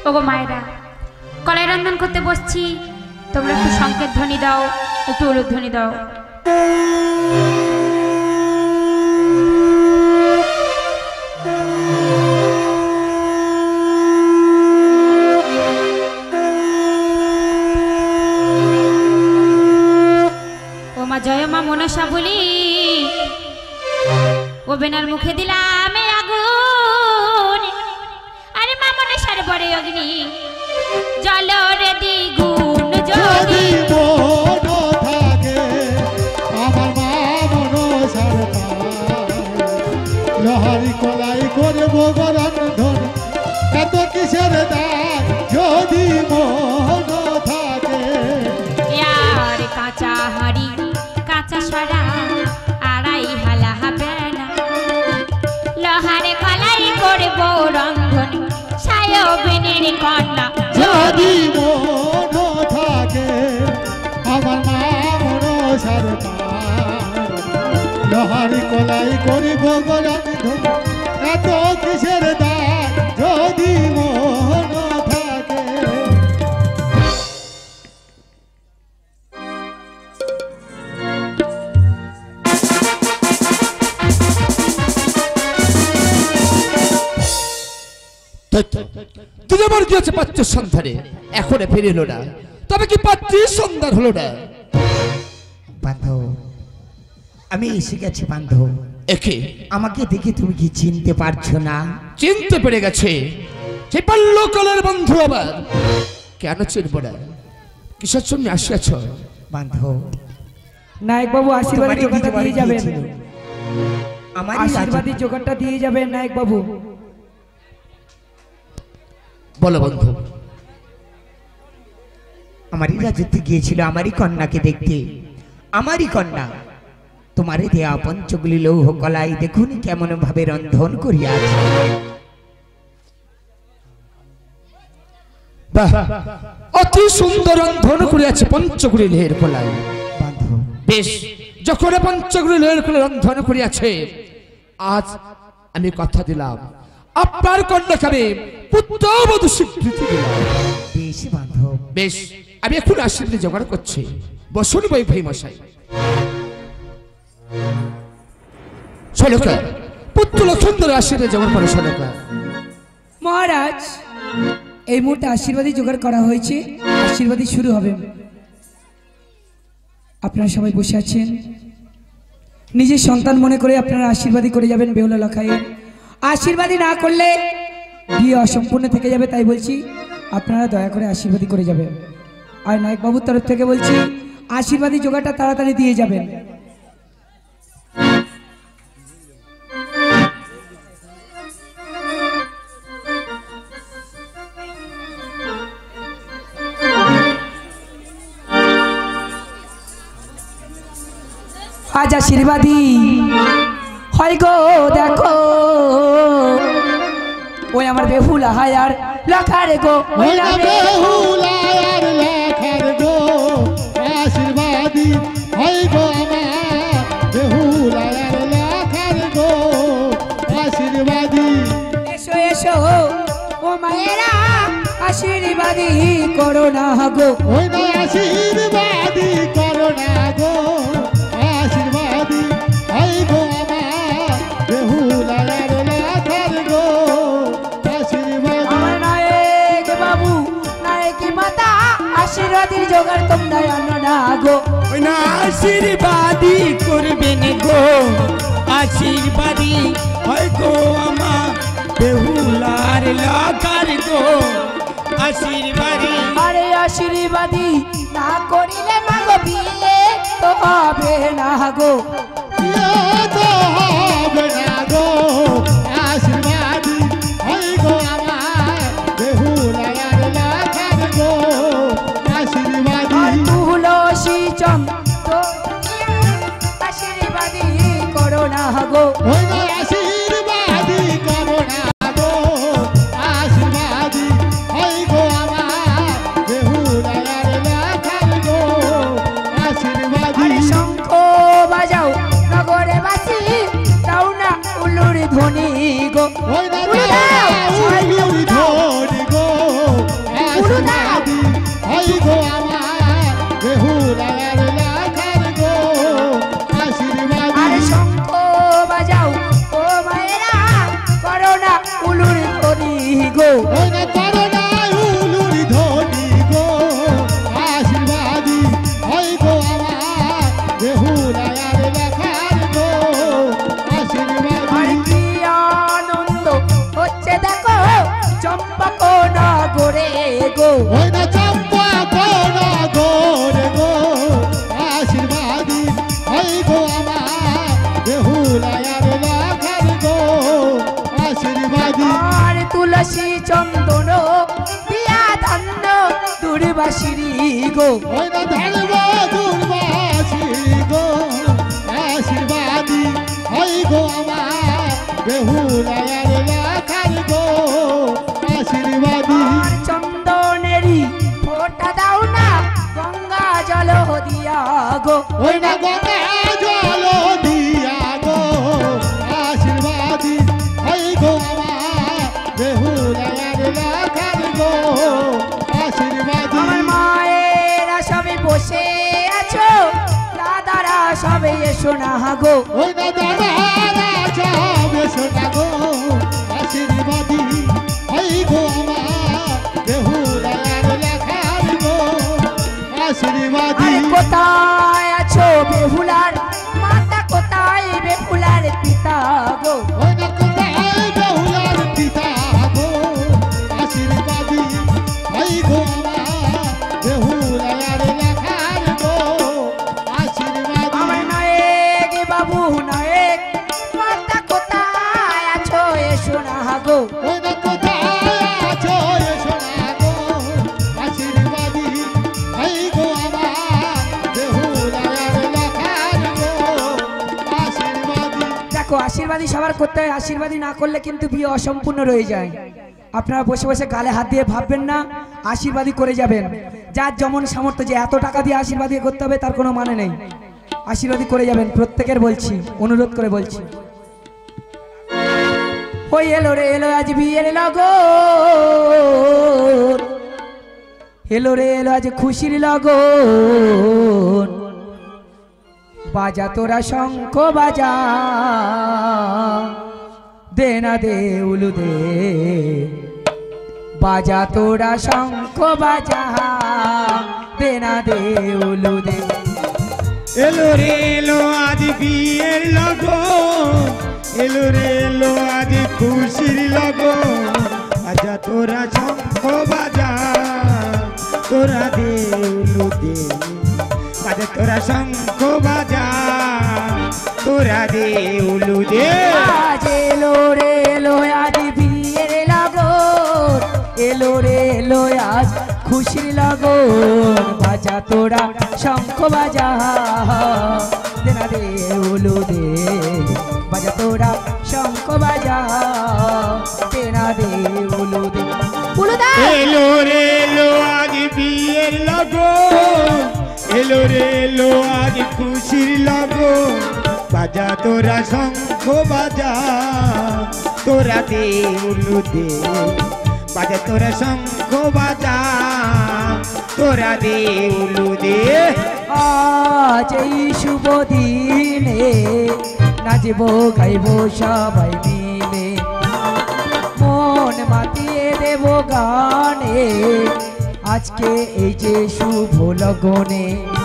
ওগো মায়েরা কলাই রন্ধন করতে বসছি, তোমরা একটু সংকেত ধ্বনি দাও, একটু উলুধ্বনি দাও। ও মা জয় মা মনসা বলি, ও বেনার মুখে দিলাম আগুন, আরে মা মনসার বড়ে অগ্নি জলর দ্বিগুণ যদি মন থাকে আমার মা মনসার লহারি কলাই করে ভোগরন্ধন এত কিসের দান যদি মন থাকে। আর কাঁচা হাড়ি কাঁচা সরা আড়াই হালা বেলা লহারে কলাই করব রন্ধন সায়বিনীর কন্যা যদি মন থাকে আমার মা মনসার লহারি কলাই করে ভোগরন্ধন এত কিসের দান যদি মন থাকে। তুই আমার গিয়েছে পাত্র সন্ধানে, এখনো ফিরে এলো না, তবে কি পাত্রীর সন্ধান হলো না? বান্ধব আমি এসে গেছি বান্ধব। একে আমাকে দেখে তুমি কি চিনতে পারছো না? চিনতে পেরে গেছে, সেই বাল্যকালের বন্ধু আবার কেন চিনব না? কিসের জন্য আসিয়াছ? বান্ধব নায়ক বাবু আশীর্বাদী জোগাড়টা দিয়ে যাবেন, আমার আশীর্বাদী জোগাড়টা দিয়ে যাবেন নায়ক বাবু। বলো বন্ধু। আমারই রাজত্বে গিয়েছিল আমারই কন্যাকে দেখতে, আমারই কন্যা তোমারে দেয়া পঞ্চগুলি লৌহ কলাই দেখুন কেমন ভাবে রন্ধন করিয়া আছে। বাহ, অতি সুন্দর রন্ধন করিয়াছে পঞ্চগুলি লোহের কলাই। বান্ধব বেশ, যখন পঞ্চগুলি লোহের কলাই রন্ধন করিয়াছে, আজ আমি কথা দিলাম আপনার কন্যাকে আমি পুত্রবধূ স্বীকৃতি দিলাম। বেশ বান্ধব বেশ, আমি এখন আশীর্বাদ জোগাড় করছি, বসুন বই ভাই মশাই। সলকা পুত্র লক্ষণ আশীর্বাদ জোগাড় করে সলকা। মহারাজ এই মুহূর্তে আশীর্বাদী জোগাড় করা হয়েছে, আশীর্বাদী শুরু হবে। আপনারা সবাই বসে আছেন, নিজের সন্তান মনে করে আপনারা আশীর্বাদী করে যাবেন বেহুলা লখাইয়ের। আশীর্বাদী না করলে বিয়ে অসম্পূর্ণ থেকে যাবে, তাই বলছি আপনারা দয়া করে আশীর্বাদী করে যাবেন। আর নায়ক বাবুর তরফ থেকে বলছি আশীর্বাদী জোগাড়টা তাড়াতাড়ি দিয়ে যাবেন। আজ আশীর্বাদী হয় গো দেখো, ওই আমার বেহুলা হায়ার লখারে গো, ওই না বেহুলা আর লেখার গো আশীর্বাদী হয় গো আমার বেহুলা আর লেখার গো আশীর্বাদী। এসো এসো ও মায়েরা আশীর্বাদী করো না গো, ওই না আশীর্বাদী করো না গো আশীর্বাদী হয় গো আমার বেহুলা আর লেখার গো আশীর্বাদী। আমার নায়ক বাবু নায়ক মাতা আশীর্বাদীর জোগাড় তোমরা আনো না গো, ওই না আশীর্বাদী করবেন গো, আশীর্বাদী হয় গো আমার বেহুলার লাগার গো আশীর্বাদী। আরে আশীর্বাদী না করিলে মাগো বিয়ে তো হবে না গো, বিয়ে তো হবে না গো আশীর্বাদী হয় গো আমার বেহুলা আর লেখার গো আশীর্বাদী। আর তুলসী চন্দ্র আশীর্বাদী করো না গো, ওই না আশীর্বাদী করো না গো আশীর্বাদী হয় গো আমার বেহুলা আর লেখার গো আশীর্বাদী। আরে শঙ্খ বাজাও নগরে বাসি তাও না উলুর ধ্বনি গো, ওই না উলুর ধ্বনি গো গো ওই না করোনা উলুরি ধনি গো আশীর্বাদী হয় গো আমার বেহুলার লেখার গো আর আশীর্বাদী কি আনন্দ হচ্ছে দেখো চম্পক নগরে গো ওই না চম্পা কোনা গোরে গো আশীর্বাদী হয় গো আমার বেহুলার লেখার গো আশীর্বাদী আর তুলসী চন্দন দিয়া ধন্য দুর্বাসিনী গো ওই না ধর্ম দুর্বাসী গো আশীর্বাদী হয় গো আমার বেহুলার লেখার গো আশীর্বাদী আর চন্দনেরই ফোঁটা দাও না গঙ্গা জল দিয়া গো ওই না গঙ্গা জল দিয়া গো আশীর্বাদী হয় গো আমার বেহুলার লেখার গো আশীর্বাদী আমার মায়েরা সবে বসে আছো দাদারা সবে এসো না গো ওই না দাদারা যাবে সোনা গো আশীর্বাদী হয় গো আমার বেহুলার লেখার গো আশীর্বাদী আরে কোথায় আছো বেহুলার মাতা কোথায় বেহুলার পিতা গো ওই না কোথায় বেহুলার পিতা গো আশীর্বাদী হয় গো আমার বেহুলার লেখার গো আশীর্বাদী আমার নায়েক বাবু নায়েক মাতা কোথায় আছো এসো না গো ওই না কোথায় আছো সোনা গো আশীর্বাদী হয় গো আমার বেহুলার লেখার গো আশীর্বাদী দেখো আশীর্বাদী সবার করতে হয় আশীর্বাদী না করলে কিন্তু বিয়ে অসম্পূর্ণ রয়ে যায় আপনারা বসে বসে গালে হাত দিয়ে ভাববেন না আশীর্বাদী করে যাবেন যার যেমন সামর্থ্য যে এত টাকা দিয়ে আশীর্বাদী করতে হবে তার কোনো মানে নেই আশীর্বাদী করে যাবেন প্রত্যেকের বলছি অনুরোধ করে বলছি ওই এলো রে এলো আজ বিয়ের লগন এলো রে এলো আজ খুশির লগন বাজা তোরা শঙ্খ বাজা দে না দে উলু দে বাজা তোরা শঙ্খ বাজা দে না দে উলু দে এলো রে এলো আজ বিয়ের লগন এলো রে এলো আজ খুশির লগন আজা তোরা শঙ্খ বাজা তোরা দে উলু দে বাজা তোরা শঙ্খ বাজা তোরা দে উলু দে আজ এলো রে এলো আজ বিয়ের লগন এলো রে এলো আজ খুশির লগন বাজা তোরা শঙ্খ বাজা দে না দে উলু দে বাজা তোরা শঙ্খ বাজা দে না দে উলু দে উলু দে এলো রে এলো আজ বিয়ের লগন এলো রে এলো আজ খুশির লগন বাজা তোরা শঙ্খ বাজা তোরা দে উলু দে বাজা তোরা শঙ্খ বাজা তোরা দে উলু দে আজ এই শুভ দিনে নাচবো গাইবো সবাই মিলে মন মাতিয়ে দেব গানে আজকে এই যে শুভ লগনে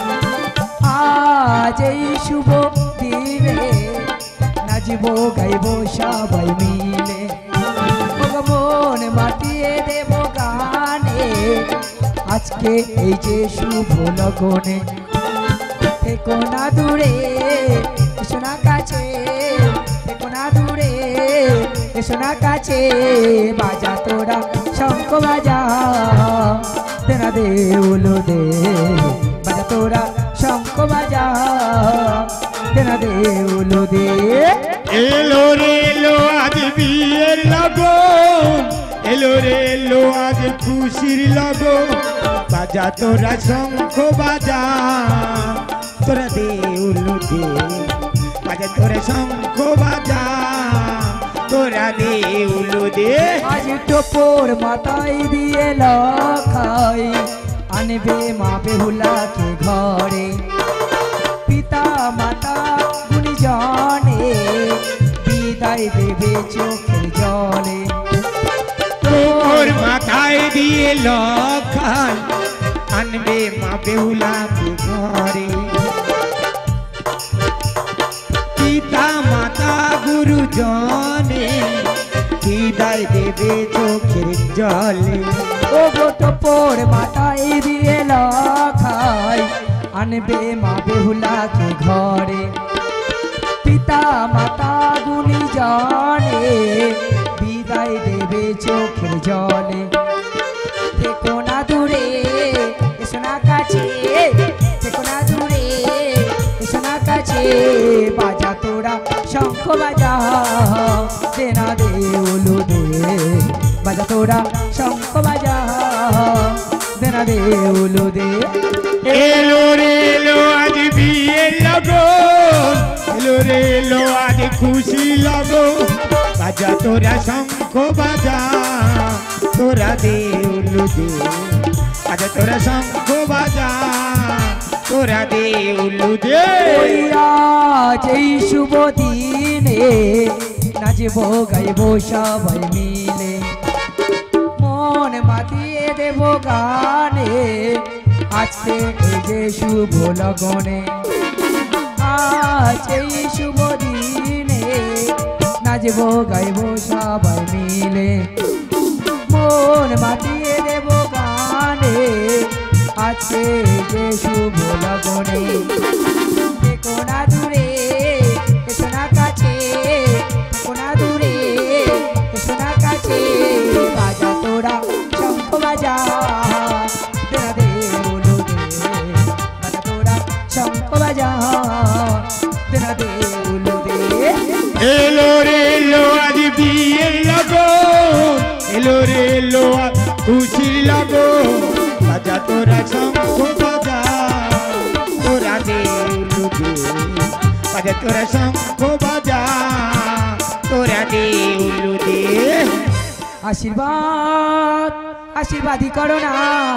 আজ এই শুভ দিনে নাচবো গাইবো সবাই মিলে মন মাতিয়ে দেব গানে আজকে এই যে শুভ লগনে থেকো না দূরে এসো না কাছে থেকো না দূরে এসো না কাছে বাজা তোরা শঙ্খ বাজা দে না দে উলু দে বাজা তোরা শঙ্খ বাজা দে না দে উলু দে এলো রে এলো আজ বিয়ের লগন এলো রে এলো আজ খুশির লগন বাজা তোরা শঙ্খ বাজা তোরা দে উলু দে বাজা তোরা শঙ্খ বাজা তোরা দে উলু দে আজ টোপর মাথায় দিয়ে লখাই আনবে মা বেহুলাকে ঘরে পিতা মাতা গুণীজনে বিদায় দেবে চোখের জলে লখাই আনবে মা বেহুলাকে ঘরে পিতা মাতা গুরুজনে বিদায় দেবে চোখের জলে ও গো টপর মাথায় দিয়ে লখাই আনবে মা বেহুলাকে ঘরে পিতা মাতা গুণীজনে বিদায় দেবে চোখের জলে থেকো না দূরে এসো না কাছে থেকো না দূরে এসো না কাছে বাজা তোরা শঙ্খ বাজা দে না দে উলু দে বাজা তোরা শঙ্খ বাজা দে না দে উলু দে এলো রে এলো আজ বিয়ের লগন এলো রে এলো আজ খুশি লগন বাজা তোরা শঙ্খ বাজা তোরা দে উলু দে বাজা তোরা শঙ্খ বাজা তোরা দে উলু দে ওই আজ এই শুভ দিনে নাচবো গাইবো সবাই মিলে মন মাতিয়ে দেব গানে আজকে এই যে শুভ লগনে আজ এই শুভ দিনে নাচবো গাইবো সবাই মিলে মন মাতিয়ে দেব গানে আজকে এই যে শুভ লগনে দেখো না দূরে এসো না কাছে দেখো না দূরে এসো না কাছে বাজা তোরা শঙ্খ বাজা দে দে উলু দে বাজা তোরা শঙ্খ বাজা দে দে উলু দে এলো রে এলো আজ বিয়ের লগন এলো রে এলো আজ খুশির লগন বাজা তোরা শঙ্খ বাজা তোরা দে উলু দে বাজা তোরা শঙ্খ বাজা তোরা দে উলু দে আশীর্বাদ আশীর্বাদই করো না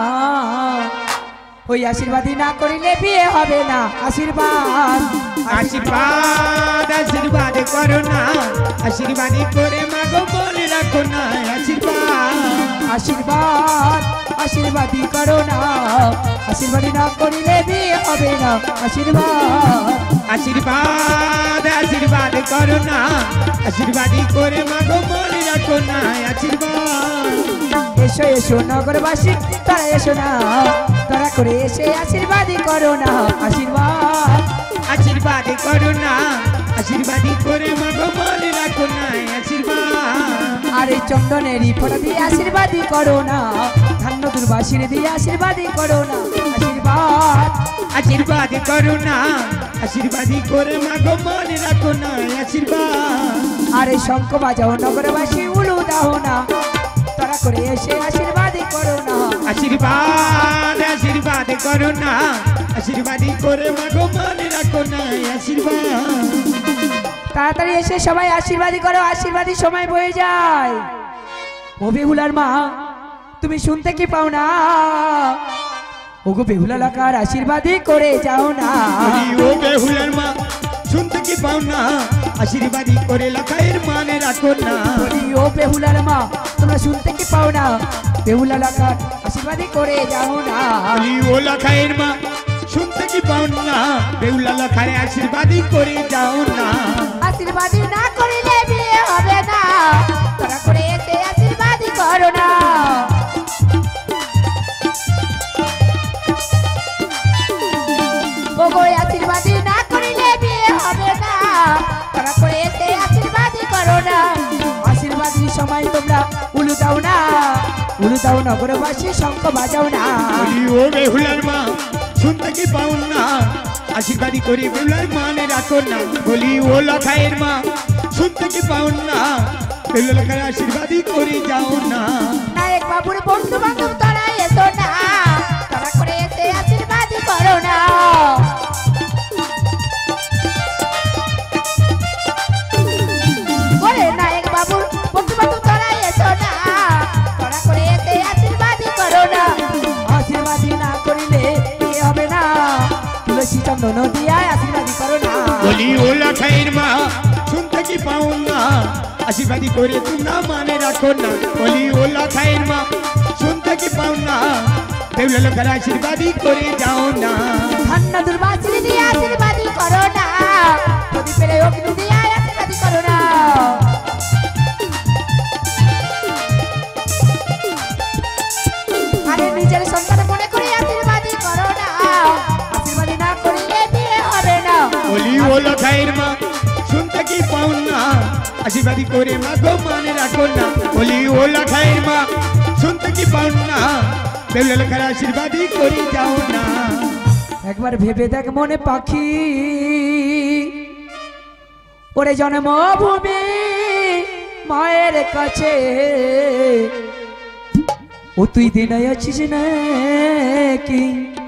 ওই আশীর্বাদই না করিলে বিয়ে হবে না আশীর্বাদ আশীর্বাদ আশীর্বাদ করো না আশীর্বাদই করে মাগো মনে রাখো না আশীর্বাদ আশীর্বাদ আশীর্বাদই করো না আশীর্বাদই না করিলে বিয়ে হবে না আশীর্বাদ আশীর্বাদ আশীর্বাদ করো না আশীর্বাদই করে মাগো মনে রাখো না আশীর্বাদ এসো এসো নগরবাসী তারা এসো না তারা করে এসে আশীর্বাদই করো না আশীর্বাদ আশীর্বাদ করো না আশীর্বাদই করে মাগো মনে রাখো না আশীর্বাদ আরে চন্দনেরই ফোঁটা দিয়ে আশীর্বাদই করো না ধান্য দুর্বাসীর দিয়ে আশীর্বাদই করো না আশীর্বাদ আশীর্বাদ করো না আশীর্বাদই করে মাগো মনে রাখো না আশীর্বাদ আরে শঙ্খ বাজাও নগরবাসী উলু দাও না তারা করে এসে আশীর্বাদই করো না আশীর্বাদ আশীর্বাদ করো না আশীর্বাদই করে মাগো মনে রাখো না আশীর্বাদ তাড়াতাড়ি এসে সবাই আশীর্বাদই করো আশীর্বাদী সময় বয়ে যায় ও বেহুলার মা তুমি শুনতে কি পাও না ওগো বেহুলা লাকার আশীর্বাদই করে যাও না ও বেহুলার মা শুনতে কি পাও না আশীর্বাদই করে লাখায়ের মানে রাখো না বলি ও বেহুলার মা তোমরা শুনতে কি পাও না বেহুলা লাকার আশীর্বাদই করে যাও না বলি ও লাখায়ের মা শুনতে কি পাও না বেহুলা লাখায় আশীর্বাদই করে যাও না আশীর্বাদই না করিলে বিয়ে হবে না তারা করে এসে আশীর্বাদই করো না ওগো আশীর্বাদই না করিলে বিয়ে হবে না তারা করে এসে আশীর্বাদই করো না আশীর্বাদী সময় তোমরা উলু দাও না উলু দাও নগরবাসী শঙ্খ বাজাও না বলি ও বেহুলার মা শুনতে কি পাও না আশীর্বাদই করে বেহুলার মানে রাখো না বলি ও লাখায়ের মা শুনতে কি পাও না বেহুলা লাখায় আশীর্বাদই করে যাও না নায়ক বাবুর বন্ধু বান্ধব তারা এসো না তারা করে এসে আশীর্বাদই করো না ওরে নায়ক বাবুর বন্ধু বান্ধব তারা এসো না তারা করে এসে আশীর্বাদই করো না আশীর্বাদী না করিলে বিয়ে হবে না তুলসী চন্দন দিয়া আশীর্বাদী করো না বলি ও লাখায়ের মা শুনতে কি পাও না আশীর্বাদী করে তোমরা মানে রাখো না বলি ও লখাইয়ের মা শুনতে কি পাও না দেউলে লোকের আশীর্বাদী করে যাও না ধন্য দুর্বাসিনী দিয়ে আশীর্বাদী করো না যদি পেলে অগ্নি দিয়ে আশীর্বাদী করো না আরে নিজের সন্তান মনে করে আশীর্বাদী করো না আশীর্বাদী না করলে বিয়ে হবে না বলি ও লখাইয়ের মা শুনতে কি পাও না আশীর্বাদী করে মা গো মানে রাখো না বলি ও লখাইয়ের মা শুনতে কি পাও না দেউলে লোকের আশীর্বাদী করে যাও না একবার ভেবে দেখ মনে পাখি ওরে জন্মভূমি মায়ের কাছে ও তুই দিন আছিস নাকি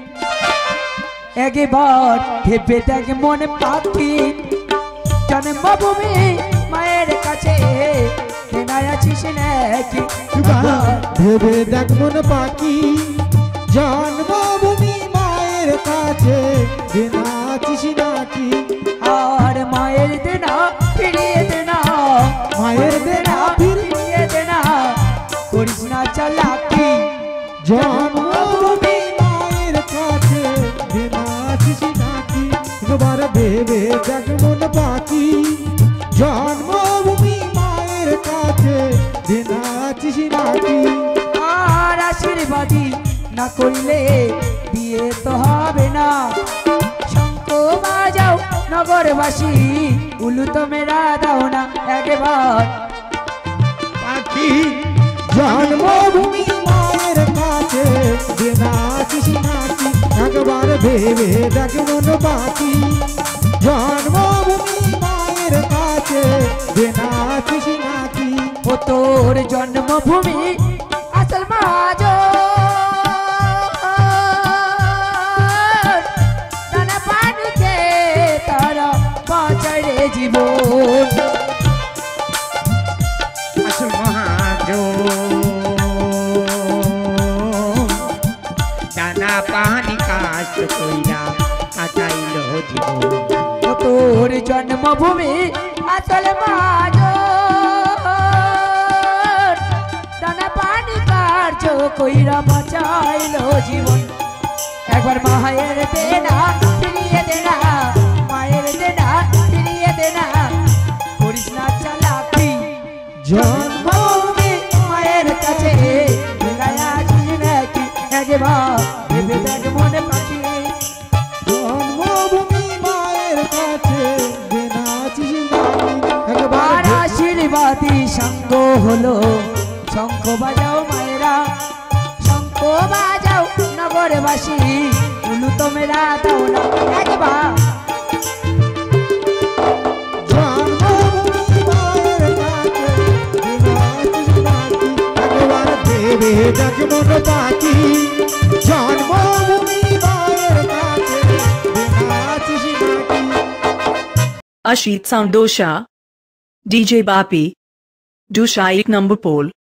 একবার ভেবে দেখ মনে পাখি জন্মভূমি মায়ের কাছে দিন আছিস নাকি ভেবে দেখ মন পাখি জন্মভূমি মায়ের কাছে দিনাছিস নাকি আর মায়ের দেনা ফিরিয়ে দেনা মায়ের দেনা ফিরিয়ে দেনা করিস না চালাকি জন্মভূমি মায়ের কাছে দিনাছিস নাকি একবার ভেবে দেখ মন পাখি জন্মভূমি মায়ের কাছে দিনাছিস নাকি আর আশীর্বাদী না করলে বিয়ে তো হবে না শঙ্খ বাজাও নগরবাসী উলু তো মেরা দাও না একবার পাখি জন্মভূমি মায়ের কাছে দিনাছিস নাকি একবার ভেবে দেখ মন পাখি জন্মভূমি মায়ের কাছে দিনাছিস নাকি ও তোর জন্মভূমি আসল মাজ দানা পানিতে তারা বাঁচায় রে জীবন আসল মহাজ দানা পানি কাষ্ট কইরা কাটাইল জীবন ও তোর জন্মভূমি আসল মাজ দানা পানি কার্য কইরা বাঁচাইল জীবন একবার মায়ের দেনা ফিরিয়ে দেনা মায়ের দেনা ফিরিয়ে দেনা করিস না চালাকি জন্মভূমি মায়ের কাছে ফিরাইয়া আছিস নাকি একবার ভেবে দেখ মনে পাখি জন্মভূমি মায়ের কাছে দিনাছিস নাকি একবার আর আশীর্বাদী সঙ্গ হলো শঙ্খ বাজাও মায়েরা শঙ্খ বাজাও নগরবাসী উলু তো মেরা দাও না একবার জন্মভূমি মায়ের কাছে দিনাছিস নাকি একবার ভেবে দেখ মন পাখি জন্মভূমি মায়ের কাছে দিনাছিস নাকি Ashit Sound Dosha DJ Bapi Dosha 1 number pole